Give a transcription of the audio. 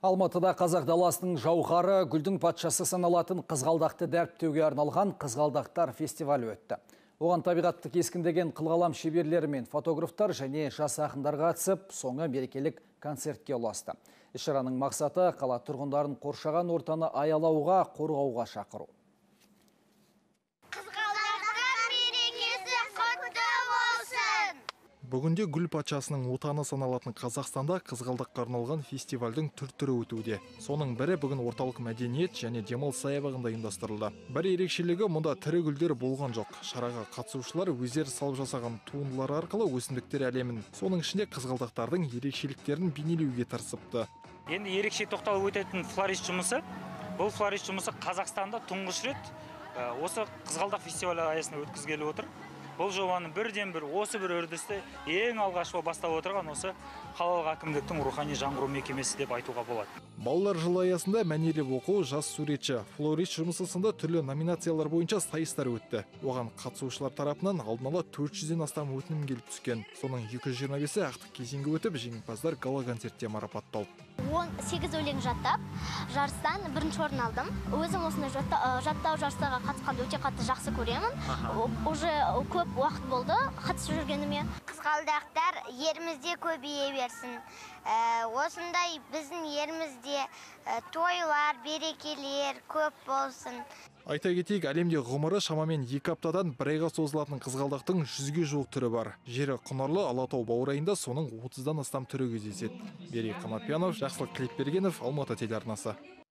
Алматыда қазақ даласының жауһары гүлдің патшасы саналатын қызғалдақты дәріптеуге арналған қызғалдақтар фестивалі өтті. Оған табиғатты кескіндеген қылғалам шеберлері мен фотографтар және жас ақындар қатысып, соңы мерекелік концертке ұласты. Іс-шараның мақсаты қала тұрғындарын қоршаған ортаны аялауға, қорғауға шақыру. Бүгінде гүл патшасының отаны саналатын Қазақстанда қызғалдаққа арналған фестивальдің түр-түрі өтуде. Соның бірі бүгін орталық мәдениет және демалыс саябағында ұйымдастырылды. Бір ерекшелігі, мұнда тірі гүлдер болған жоқ. Шараға қатысушылар өздері салып жасаған туындылар арқылы өсімдіктер әлемін, соның ішінде қызғалдақтардың ерекшеліктерін бейнелеуге тырысыпты. Енді ерекше тоқталып өтетін флорист жұмысы. Бұл флорист жұмысы Қазақстанда тұңғыш рет осы қызғалдақ фестивалі аясында өткізіліп отыр. Бұл жобаны бірден-бір осы бір үрдісті ең алғаш бастап отырған осы қалалық әкімдіктің рухани жаңғыру мекемесі деп айтуға болады. Балалар жылы аясында мәнерлеп оқу, жас суретші, флорист жұмысы сынды түрлі номинациялар бойынша сайыстар өтті. Оған қатысушылар тарапынан алдын ала 400-ден астам өтінім келіп түскен. Соның 225-і ақтық кезеңге өтіп, жеңімпаздар гала концертте марапатталды. 18 өлең жаттап, жарыстан бірінші орын алдым. Өзім осындай жаттау жарыстарға қатысқанды өте қатты жақсы көремін. Уже көп уақыт болды қатысып жүргеніме. Қызғалдақтар елімізде көбейе берсін. Осындай біздің елімізде тойлар, берекелер көп болсын. Айта кетейік, әлемде ғұмыры шамамен 2 аптадан 1 айға созылатын қызғалдақтың 100-ге жуық түрі бар. Жері құнарлы Алатау баурайында соның 30-дан астам түрі кездеседі. Берік Қанапиянов, Жақсылық Тілепбергенов, Алматы телеарнасы.